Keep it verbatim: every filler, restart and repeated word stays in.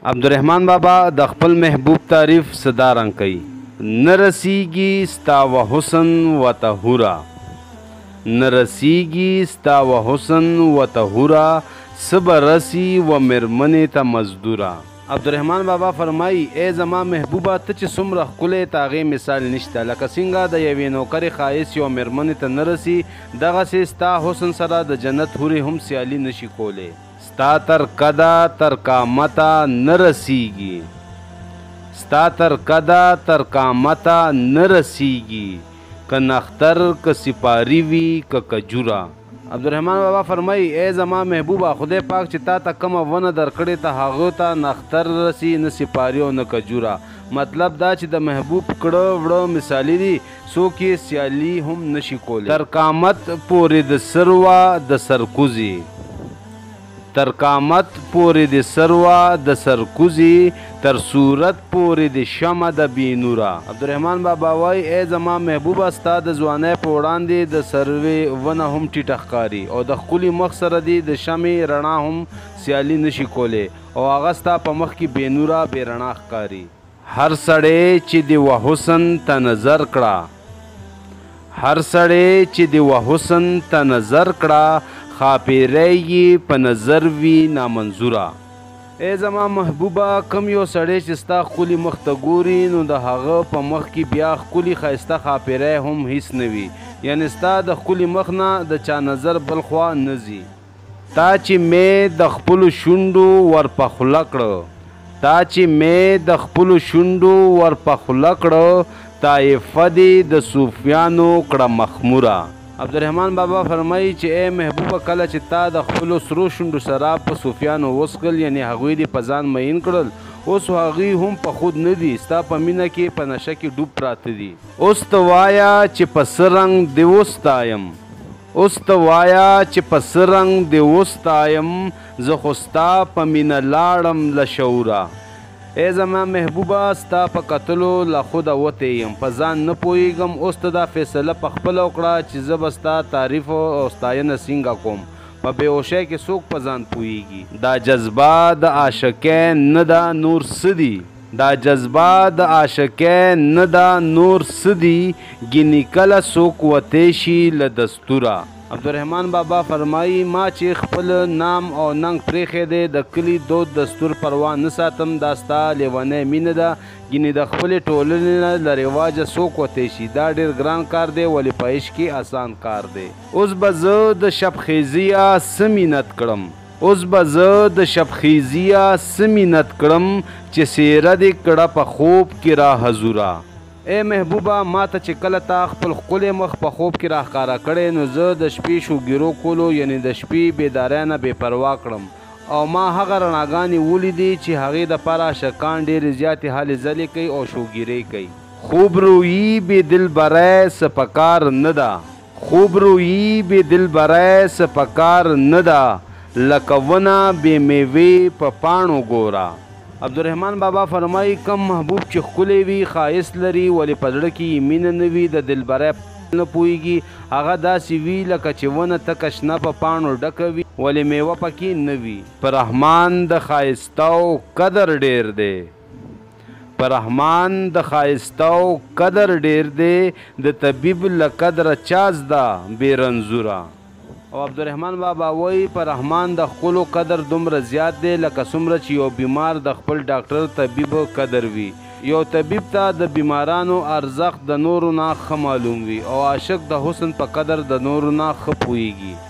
عبدالرحمن بابا د خپل محبوب تعریف صدا رنګ کوي. نرسیږي ستا و حسن و طهورا، نرسیږي ستا و حسن و طهورا، صبرسی و مرمنې ته مزدورا. عبدالرحمن بابا فرمایي ای زما محبوبه ته چې څومره ښکلی ته هغې مثال نشته. لکه څنګه د یوې نوکرې ښایست یو مېرمنې ته نه رسي، دغسې ستا حسن سره د جنت حورې هم سیالي نشي کولی. ستا تر قده تر قامته نه رسیږي، ستا تر قده تر قامته نه رسیږي، که نختر که سپاری وي که کجوره. عبدالرحمن بابا فرمایي ای زما محبوبه خدای پاک چې تا ته کومه ونه درکړې ته هغو ته نه اختر رسي نه سپاري او نه کجوره. مطلب دا چې د محبوب کړه وړه مثالي دي، څوک یې سیالي هم نشي کولی. تر قامت پورې د سروه د سرکوزي، تر قامت پورې د سروه د سرکوزي، تر صورت پورې د شمع د بینوره. عبدالرحمن بابا وایي ای زما محبوبه ستا د ځوانۍ په وړاندې د سروې ونه هم ټیټه ښکاري او د ښکلي مخ سره دې د شمعې رڼا هم سیالي نشي کولی او هغه ستا په مخ کې بېنوره بې رڼا ښکاري. هر سړی چې د و حسن ته نظر کړه، هر سړی چې د و حسن ته نظر کړه، خاپیری یې په نظر وي نامنظوره. ای زما محبوبه کم یو سړی چې ستا ښکلي مخ ته ګوري نو د هغه په مخ کې بیا ښکلي ښایسته خاپیری هم هیڅ نه وي، یعنې ستا د ښکلي مخ نه د چا نظر بل خوا نه ځي. تا چې مې د خپلو شونډو ور په خوله کړه، تا چې مې د خپلو شونډو ور په خوله کړه، طایفه دې د صوفیانو کړه مخموره. عبدالرحمن بابا فرمایي چې ای محبوبه کله چې تا د خپلو سرو شونډو سره په صوفیانو وسکل، یعنې هغوی دې په ځان مین کړل، اوس هغوی هم په خود نه دي، ستا په مینه کې په نشه کې ډوب پراته دي. اوس ته وایه چې په څه رنګ دې وستایم، اوس ته وایه چې په څه رنګ دې وستایم، زه خو ستا په مینه لاړم له شعوره. ای زما محبوبه ستا په کتلو له خوده وتی یم، په ځان نه پوهېږم. اوس ته دا فیصله پخپله وکړه چې زه به ستا تعریف او ستاینه څنګه کوم. په بېهوشۍ کې څوک په ځان پوهېږي. دا جذبه د عاشقۍ نه ده نور څه دي، دا جذبه د عاشقۍ نه ده نور څه دي، ګینې کله څوک وتی شي له دستوره. عبدالرحمن بابا فرمایي ما چې خپل نام او ننګ پرېښی دی، د کلي دود دستور پروا نه ساتم، دا ستا لیونۍ مینه ده، ګینې د خپلې ټولنې نه له رواجه څوک وتی شي. دا ډېر ګران کار دی ولې په عشق کې آسان کار دی. اوس به زه د شبخیزیه څه مینت کړم، اوس به زه د شبخیزیه څه مینت کړم، چې څېره دې کړه په خوب کې را حضوره. ای محبوبه ما ته چې کله تا خپل ښکلی مخ په خوب کې راښکاره کړی نو زه د شپې شوګیرو کولو یعنې د شپې بېدارۍ نه بې پروا کړم او ما هغه رڼاګانې ولیدې چې هغې دپاره عاشقان ډېرې زیاتې هلې ځلې کوي او شوګیرۍ کوي. خوب رویی بې دلبری څه پکار نه ده، خوب رویی بې دلبری څه پکار نه ده، لکه ونه بې میوې په پاڼو ګوره. عبدالرحمن بابا فرمایي کم محبوب چې ښکلی وي ښایست لري ولې په زړه کې یې مینه نه وي، د دلبری نه پوهېږي، هغه داسې وي لکه چې ونه تکه شنه په پاڼو ډکه وي ولې میوه پکې نه وي. په رحمان د ښایستو قدر ډېر دی، په رحمان د ښایستو قدر ډېر دی، د طبیب له قدره چا زده بې رنځوره. او عبدالرحمن بابا وایي په رحمان د ښکلو قدر دومره زیات دی لکه څومره چې یو بیمار د خپل ډاکټر طبیب قدر وي. یو طبیب ته د بیمارانو ارزښت د نورو نه ښه معلوم وي او عاشق د حسن په قدر د نورو نه ښه پوهېږي.